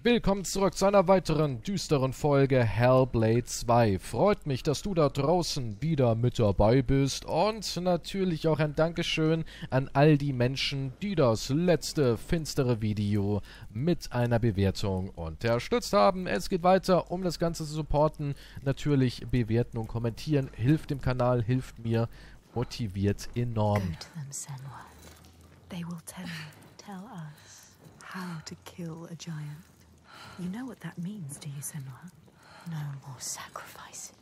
Willkommen zurück zu einer weiteren düsteren Folge Hellblade 2. Freut mich, dass du da draußen wieder mit dabei bist und natürlich auch ein Dankeschön an all die Menschen, die das letzte finstere Video mit einer Bewertung unterstützt haben. Es geht weiter, um das Ganze zu supporten. Natürlich bewerten und kommentieren hilft dem Kanal, hilft mir, motiviert enorm. Go to them, Senua. They will tell us how to kill a giant. You know what that means, do you, Senua? No more sacrifice.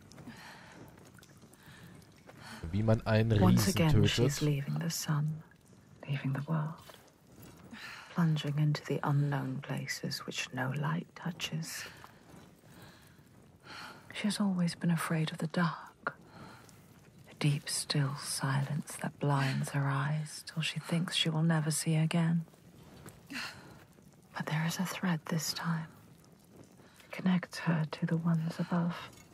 Wie man einen Once Riesen again, tötet. she's leaving the sun, leaving the world, plunging into the unknown places which no light touches. She has always been afraid of the dark, the deep, still silence that blinds her eyes till she thinks she will never see again. But there is a thread this time. It connects her to the ones above.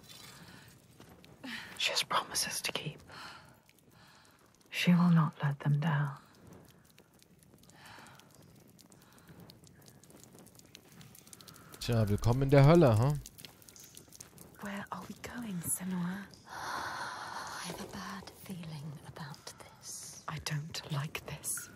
She has promises to keep. She will not let them down. Tja, willkommen in der Hölle, huh? Where are we going, Senua? I have a bad feeling about this. I don't like this.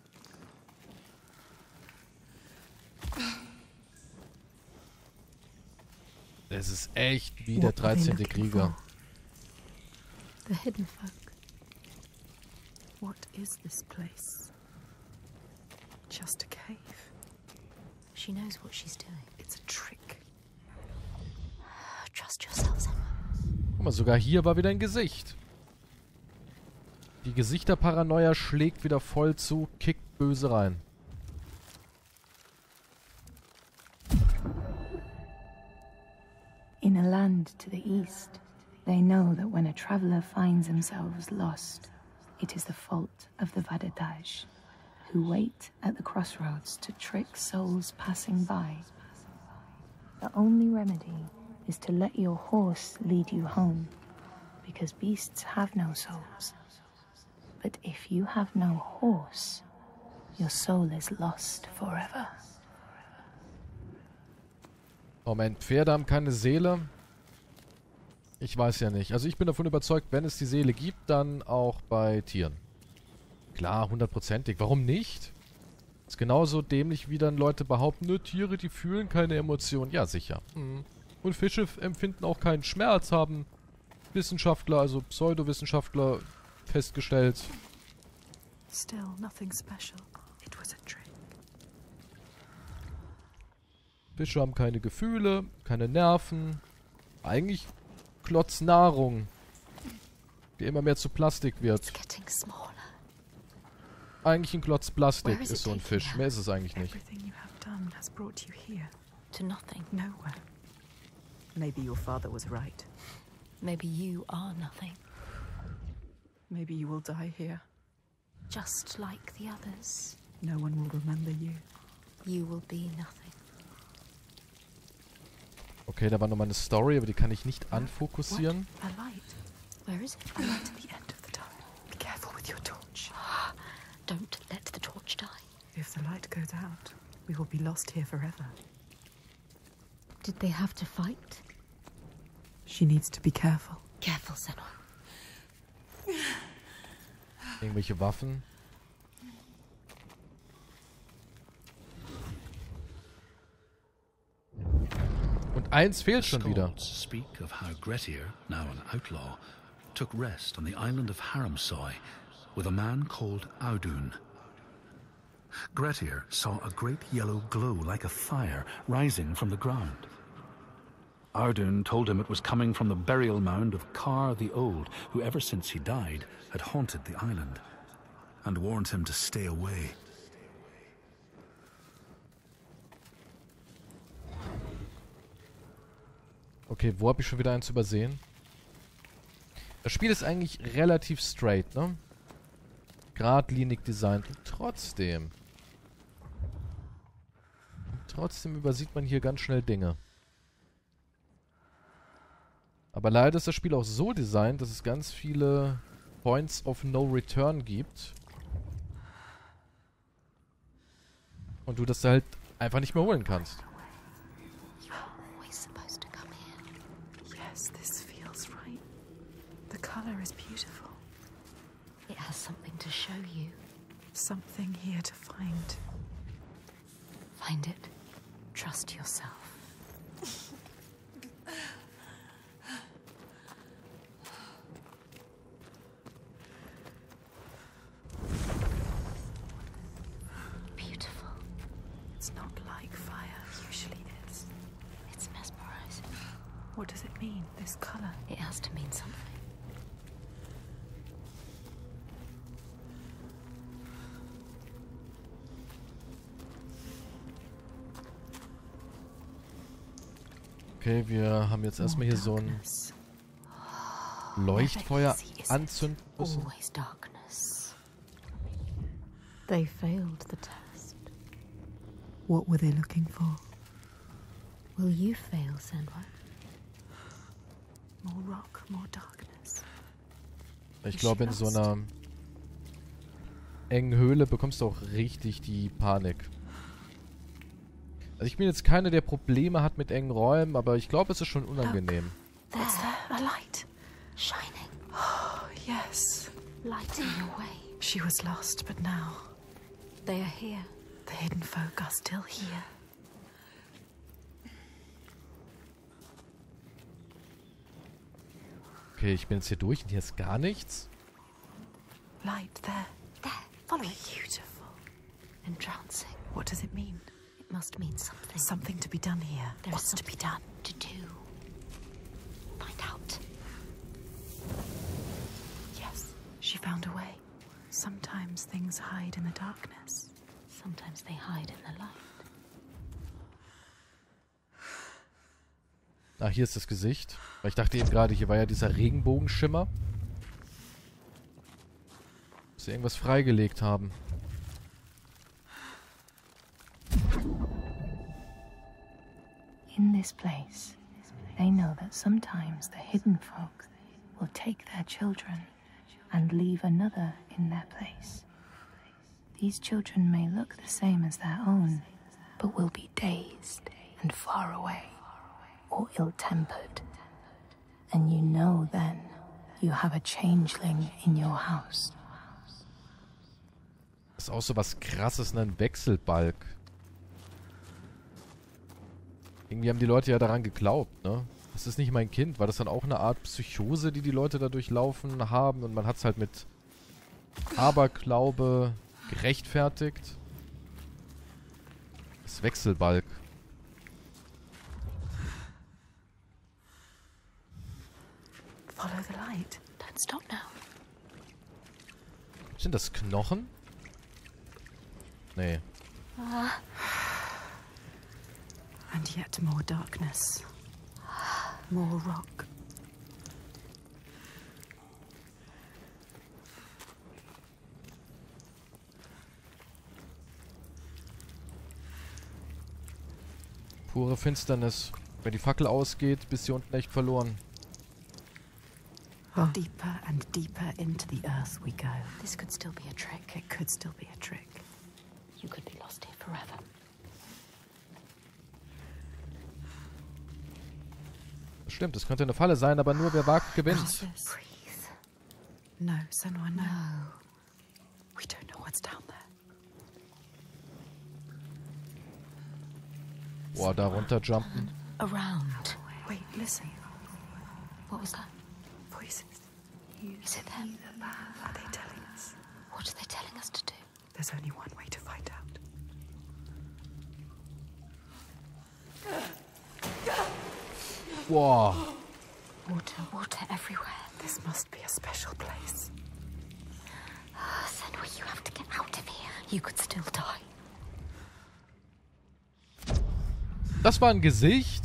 Es ist echt wie der 13. Krieger. The Hidden Folk. What is this place? Just a cave. She knows what she's doing. It's a trick. Trust yourself, Senua. Guck mal, sogar hier war wieder ein Gesicht. Die Gesichterparanoia schlägt wieder voll zu, kickt böse rein. In a land to the east, they know that when a traveler finds themselves lost, it is the fault of the Vadadaj, who wait at the crossroads to trick souls passing by. The only remedy is to let your horse lead you home, because beasts have no souls. But if you have no horse, your soul is lost forever. Moment, Pferde haben keine Seele? Ich weiß ja nicht. Also ich bin davon überzeugt, wenn es die Seele gibt, dann auch bei Tieren. Klar, 100%ig. Warum nicht? Ist genauso dämlich, wie dann Leute behaupten, ne, Tiere, die fühlen keine Emotionen. Ja, sicher. Und Fische empfinden auch keinen Schmerz, haben Wissenschaftler, also Pseudowissenschaftler, festgestellt. Still nothing special. It was a trick. Fische haben keine Gefühle, keine Nerven. Eigentlich Klotz Nahrung, die immer mehr zu Plastik wird. It's getting smaller. Eigentlich ein Klotz Plastik Where is ist it so ein taking Fisch. her? Mehr ist es eigentlich nicht. Everything you have done has brought you here. To nothing. Nowhere. Maybe your father was right. Maybe you are nothing. Maybe you will die here. Just like the others. No one will remember you. You will be nothing. Okay, da war nochmal eine Story, aber die kann ich nicht anfokussieren. What? A light. Where is it? A light at the end of the tunnel. Be careful with your torch. Don't let the torch die. If the light goes out, we will be lost here forever. Did they have to fight? She needs to be careful. Careful, Senua. Irgendwelche Waffen. Und eins fehlt schon wieder. Scholds speak of how Grettir, now an outlaw, took rest on the island of Haramsoy with a man called Audun. Grettir saw a great yellow glow like a fire rising from the ground. Audun told him it was coming from the burial mound of Kar the Old, who ever since he died had haunted the island, and warned him to stay away. Okay, wo habe ich schon wieder eins übersehen? Das Spiel ist eigentlich relativ straight, ne? Geradlinig designt. Und trotzdem übersieht man hier ganz schnell Dinge. Aber leider ist das Spiel auch so designt, dass es ganz viele Points of No Return gibt. Und du das halt einfach nicht mehr holen kannst. color is beautiful. It has something to show you. Something here to find. Find it. Trust yourself. Beautiful. It's not like fire usually is. It's mesmerizing. What does it mean, this color? It has to mean something. Okay, wir haben jetzt erstmal hier so ein Leuchtfeuer anzünden müssen. Always darkness. They failed the test. What were they looking for? Will you fail, Senwa? More rock, more darkness. Ich glaube, in so einer engen Höhle bekommst du auch richtig die Panik. Also ich bin jetzt keiner, der Probleme hat mit engen Räumen, aber ich glaube, es ist schon unangenehm. What's there? A light. Shining. Oh, yes. Lighting your way. She was lost, but now They are here. the hidden folk are still here. Okay, ich bin jetzt hier durch und hier ist gar nichts. Light there. There. Follow it. Beautiful. Entrancing. What does it mean? It must mean something. Something to be done here. There is What's to be done? to do. Find out. Yes, she found a way. Sometimes things hide in the darkness. Sometimes they hide in the light. Ah, hier ist das Gesicht. Weil ich dachte eben gerade, hier war ja dieser Regenbogenschimmer. Dass sie irgendwas freigelegt haben. In this place, they know that sometimes the hidden folk will take their children and leave another in their place. These children may look the same as their own, but will be dazed and far away, or ill-tempered. And you know then you have a changeling in your house. Das ist auch so was Krasses, ein Wechselbalg. Irgendwie haben die Leute ja daran geglaubt, ne? Das ist nicht mein Kind. War das dann auch eine Art Psychose, die die Leute da durchlaufen haben? Und man hat es halt mit Aberglaube gerechtfertigt? Das Wechselbalg. Follow the light. Don't stop now. Sind das Knochen? Nee. And yet more darkness. More rock. Pure Finsternis. Wenn die Fackel ausgeht, bist du unten echt verloren. Deeper and deeper into the earth we go. This could still be a trick. It could still be a trick. You could be lost here forever. Das stimmt, es könnte eine Falle sein, aber nur wer wagt, gewinnt. Breathe. No, Senua, no. We don't know what's down there. Boah, da runterjumpen. Around. Wait, listen. What was that? Voices. Is it them? Are they telling us? What are they telling us to do? There's only one way to find out. Boah. Water, water everywhere. This must be a special place. Senwa, you have to get out of here. You could still die. Das war ein Gesicht?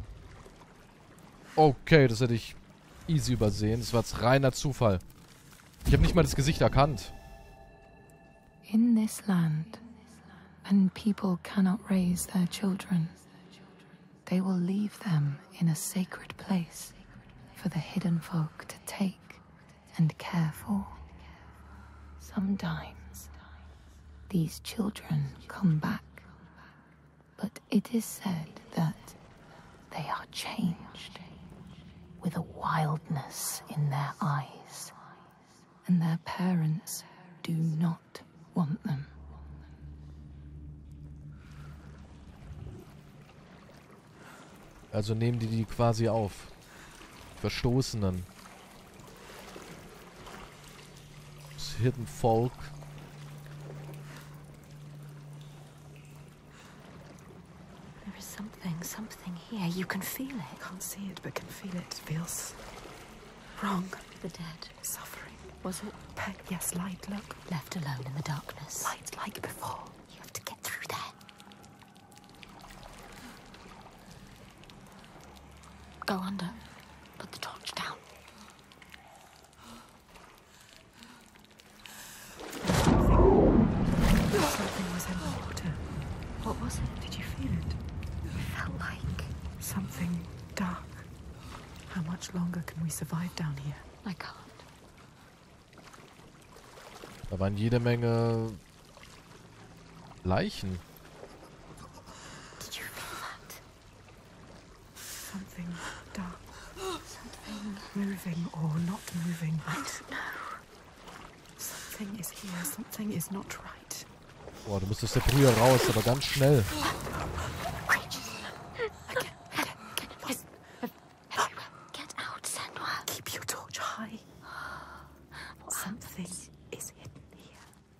Okay, das hätte ich easy übersehen. Das war jetzt reiner Zufall. Ich habe nicht mal das Gesicht erkannt. In this land, when people cannot raise their children, they will leave them in a sacred place for the hidden folk to take and care for. Sometimes these children come back, but it is said that they are changed with a wildness in their eyes. and their parents do not want them. Also nehmen die quasi auf. Verstoßenen. Das Hidden Folk. There is something here. You can feel it. Can't see it, but can feel it. Feels wrong. The dead. Suffering. Was it? Yes, light, look. Left alone in the darkness. Light like before. You have to get through there. Go under. Put the torch down. Something was in the water. What was it? Did you feel it? It felt like... Something dark. How much longer can we survive down here? I can't. Da waren jede Menge Leichen. Did you feel that? Something dark. Something... Moving or not moving. I don't know. Something is here. Something is not right. Boah, du musstest der Brühe raus, aber ganz schnell. Creatures. Get lost. Everywhere. Get out, Senua. Keep your torch high. Something is hidden here.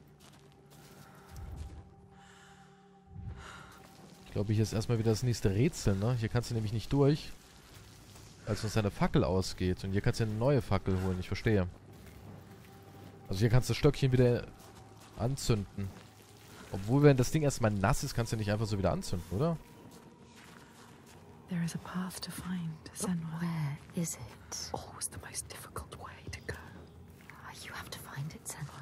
Ich glaube, hier ist erstmal wieder das nächste Rätsel, ne? Hier kannst du nämlich nicht durch, als uns deine Fackel ausgeht. Und hier kannst du eine neue Fackel holen, ich verstehe. Also hier kannst du das Stöckchen wieder anzünden. Obwohl, wenn das Ding erstmal nass ist, kannst du nicht einfach so wieder anzünden, oder? There is a path to find, Senua. Where is it? Always the most difficult way to go. You have to find it, Senua.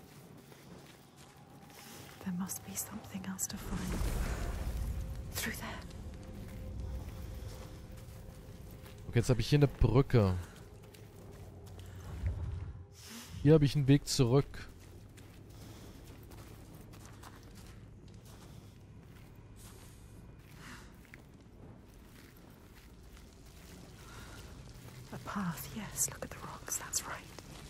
There must be something else to find. Through there. Okay, jetzt habe ich hier eine Brücke. Hier habe ich einen Weg zurück. A path, yes. Look at the rocks. That's right.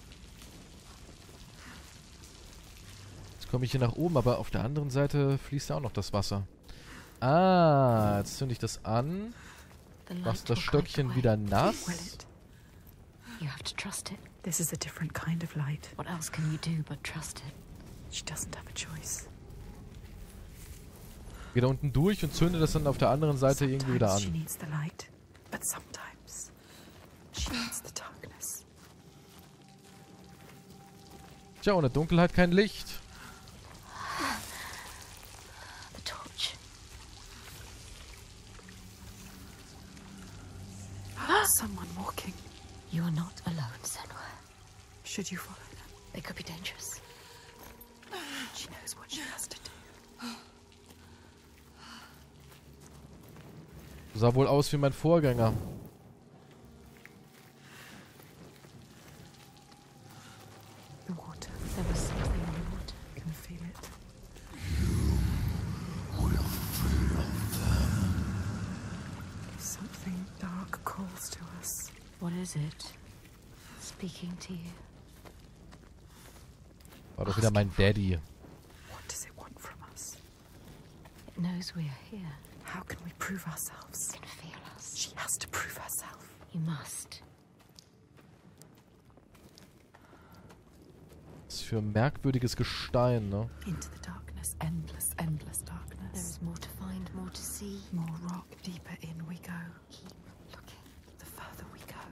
Jetzt komme ich hier nach oben, aber auf der anderen Seite fließt ja auch noch das Wasser. Ah, jetzt zünde ich das an. The light Machst das will guide the Stöckchen way. wieder Will nass. it? You have to trust it. This is a different kind of light. What else can you do but trust it? She doesn't have a choice. Geh da unten durch und zünde das dann auf der anderen Seite irgendwie wieder Sometimes she an. needs the light, but sometimes she needs the darkness. Tja, ohne Dunkelheit kein Licht. The torch. Someone walking. You are not alone, Senua. Should you follow them? They could be dangerous. She knows what she has to do. Sah wohl aus wie mein Vorgänger. The water. There was something in the water. I can feel it. Something dark calls to us. What is it? Speaking to you. War doch wieder mein Daddy. What does it want from us? It knows we are here. How can we prove ourselves? It can feel us. She has to prove herself. You must. Was für ein merkwürdiges Gestein, ne? Into the darkness. Endless, endless There darkness. is more to find, more to see. More rock. Deeper in we go. Keep looking. The further we go.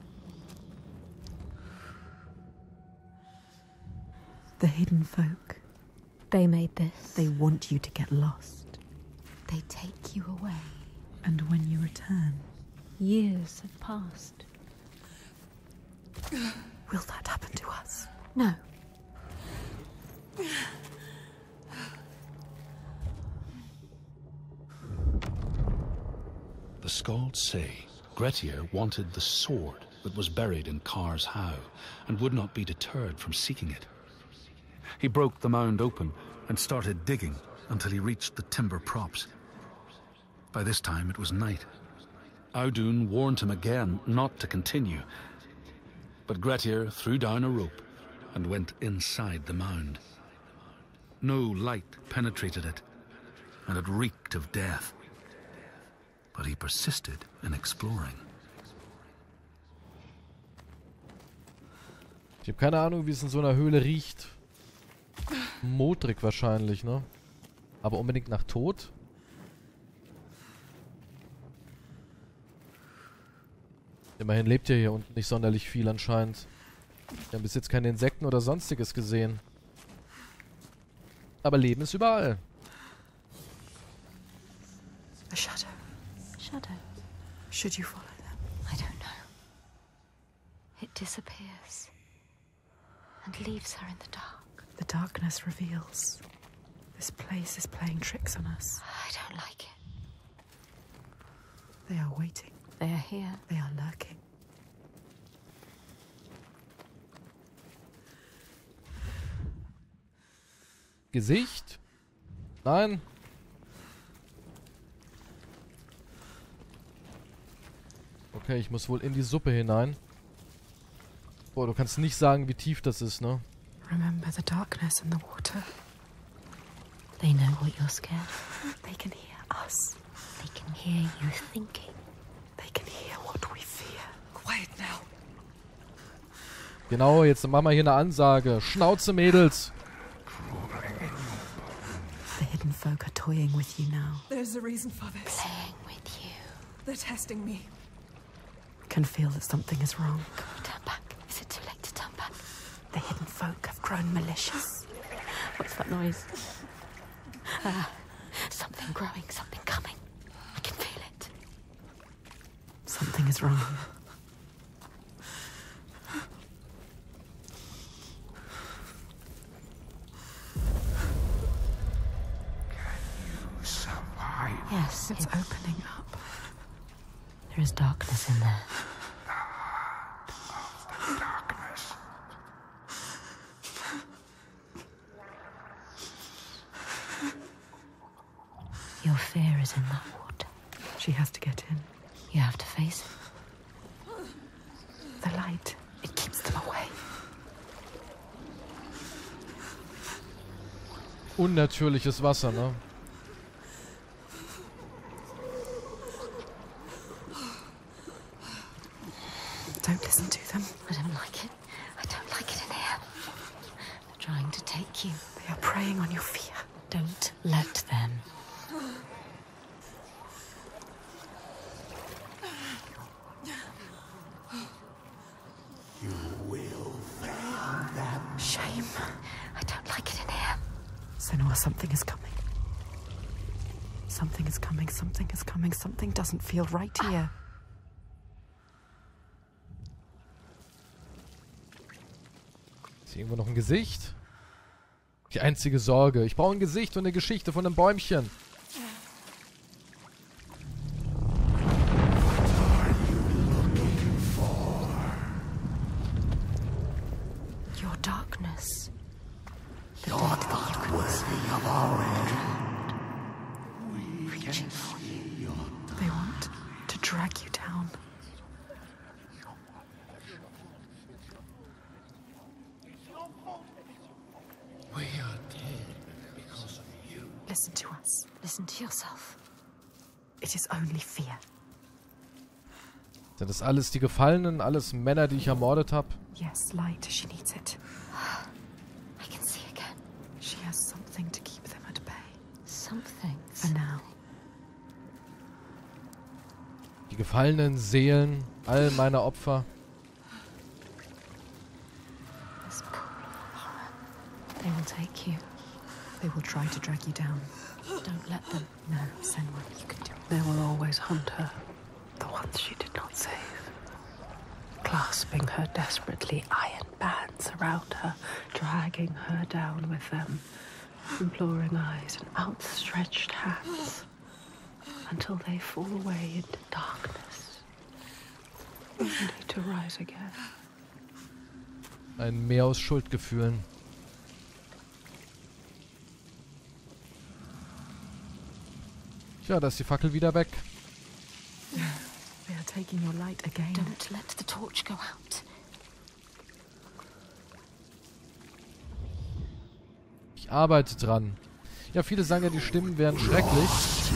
The hidden folk. They made this. They want you to get lost. They take you away. And when you return, Years have passed. will that happen to us? No. The Skalds say Grettir wanted the sword that was buried in Kar's How and would not be deterred from seeking it. He broke the mound open and started digging until he reached the timber props. By this time it was night. Audun warned him again not to continue, but Grettir threw down a rope and went inside the mound. No light penetrated it, and it reeked of death. But he persisted in exploring. Ich habe keine Ahnung, wie es in so einer Höhle riecht. Modrig wahrscheinlich, ne? Aber unbedingt nach Tod? Immerhin lebt ja hier unten nicht sonderlich viel anscheinend. Wir haben bis jetzt keine Insekten oder sonstiges gesehen. Aber Leben ist überall. A shadow. Shadow? Should you follow them? I don't know. It disappears and leaves her in the dark. The darkness reveals. This place is playing tricks on us. I don't like it. They are waiting. They are here. They are lurking. Gesicht? Nein. Okay, ich muss wohl in die Suppe hinein. Boah, du kannst nicht sagen, wie tief das ist, ne? Remember the darkness and the water. They know what you're scared of. They can hear us. They can hear you thinking. They can hear what we fear. Quiet now. Genau, jetzt machen wir hier eine Ansage. Schnauze, Mädels. The hidden folk are toying with you now. There's a reason for this. Playing with you. They're testing me. I can feel that something is wrong. Turn back. Is it too late to turn back? The hidden folk have grown malicious. What's that noise? Something growing, something coming. I can feel it. Something is wrong. Yes, It's opening up. there is darkness in there. Your fear is in that water. She has to get in. You have to face it. The light, it keeps them away. Unnatürliches Wasser, ne? Don't listen to them. I don't like it. I don't like it in here. They're trying to take you. They are preying on your fear. Don't let them. Shame. I don't like it in here. Senua, something is coming. Something is coming, something is coming, something doesn't feel right here. Ist hier irgendwo noch ein Gesicht? Die einzige Sorge. Ich brauche ein Gesicht und eine Geschichte von einem Bäumchen. Your darkness. You're not worthy of our end. Reaching for you. They want to drag you down. We are dead because of you. Listen to us. Listen to yourself. It is only fear. Sind das alles die Gefallenen? Alles Männer, die ich ermordet habe? Yes, light. She needs it. I can see again. She has something to keep them at bay. Something. For now. Die gefallenen Seelen, all meiner Opfer. This pool of horror. They will take you. They will try to drag you down. Don't let them. No, Senua, you can do it. They will always hunt her, the ones she did not save. Clasping her desperately, iron bands around her, dragging her down with them, imploring eyes and outstretched hands, until they fall away into darkness, only to rise again. Ein Meer aus Schuldgefühlen. Tja, da ist die Fackel wieder weg. They are taking your light again. Don't let the torch go out. Ich arbeite dran. Ja, viele sagen ja, die Stimmen wären schrecklich.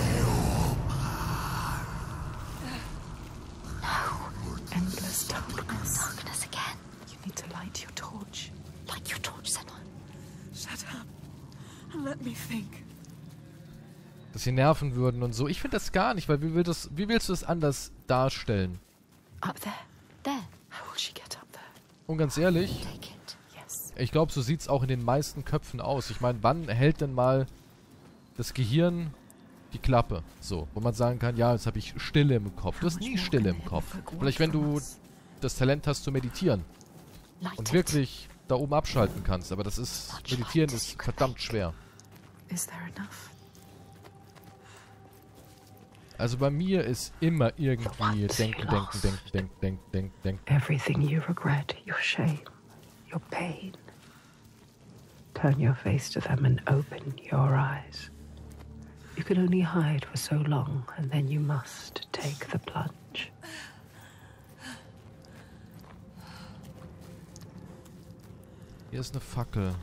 Endless darkness. Darkness again. You need to light your torch. Light your torch, Senua. Shut up and let me think. Dass sie nerven würden und so. Ich finde das gar nicht, weil wie willst du es anders darstellen? Up there. There. How will she get up there? Und ganz ehrlich, Take it. Yes. ich glaube, so sieht es auch in den meisten Köpfen aus. Ich meine, wann hält denn mal das Gehirn die Klappe? So, wo man sagen kann, ja, jetzt habe ich Stille im Kopf. Du hast nie Stille im Kopf. Vielleicht, wenn du das Talent hast zu meditieren Light und it. wirklich da oben abschalten kannst. Aber das ist, meditieren ist verdammt schwer. Is there enough? Also bei mir ist immer irgendwie denken. Everything you regret, your shame, your pain. Turn your face to them and open your eyes. You can only hide for so long, and then you must take the plunge. Hier ist eine Fackel.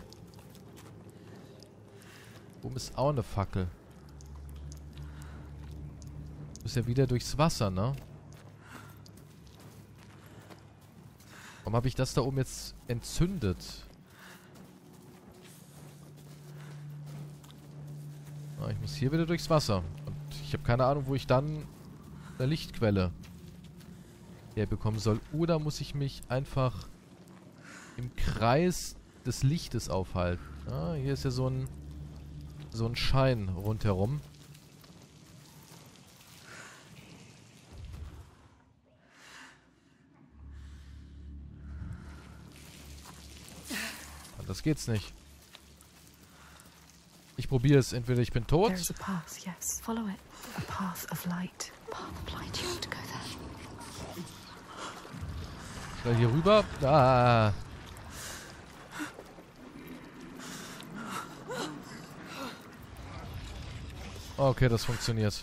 Oben ist auch eine Fackel. Du bist ja wieder durchs Wasser, ne? Warum habe ich das da oben jetzt entzündet? Ah, ich muss hier wieder durchs Wasser. Und ich habe keine Ahnung, wo ich dann eine Lichtquelle herbekommen soll. Oder muss ich mich einfach im Kreis des Lichtes aufhalten? Ah, hier ist ja so ein Schein rundherum. Das geht's nicht. Ich probiere es. Entweder ich bin tot. There's a path, yes. Follow it. A path of light. Path of light. You want to go there. Schnell hier rüber. Ah. Okay, das funktioniert.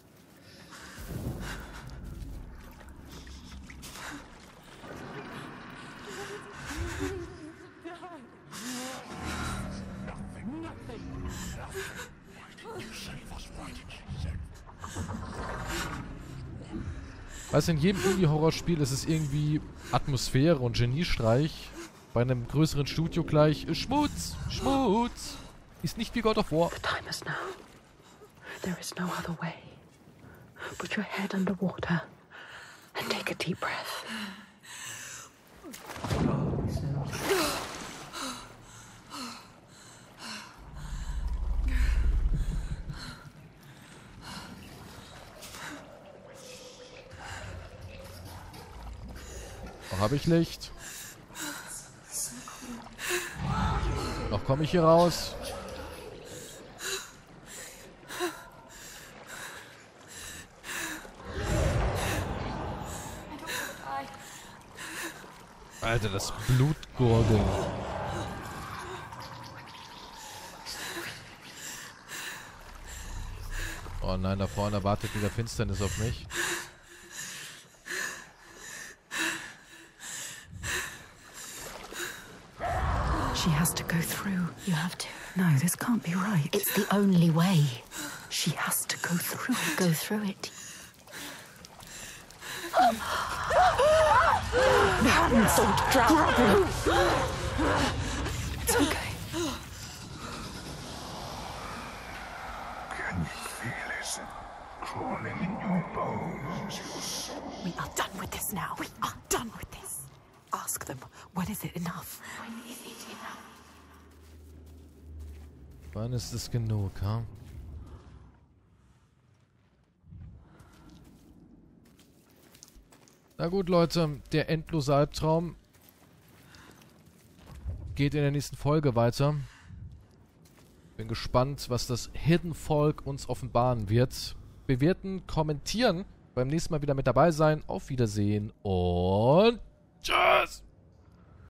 Weißt du, in jedem Indie-Horrorspiel ist es irgendwie Atmosphäre und Geniestreich. Bei einem größeren Studio gleich Schmutz, Schmutz. Ist nicht wie God of War. The time is now. There is no other way. Put your head underwater and take a deep breath. Noch habe ich Licht. Noch komme ich hier raus. Alter, das Blutgurgeln. Oh nein, da vorne wartet wieder Finsternis auf mich. She has to go through. You have to. No, this can't be right. It's the only way. She has to go through it. Go through it. Hands! Grab him! It's okay. Can you feel it crawling in your bones? We are done with this now. We are done with this. Ask them, when is it enough? When is it enough? Wann ist es genug, ha? Na gut, Leute, der endlose Albtraum geht in der nächsten Folge weiter. Bin gespannt, was das Hidden Folk uns offenbaren wird. Bewerten, kommentieren, beim nächsten Mal wieder mit dabei sein. Auf Wiedersehen und tschüss!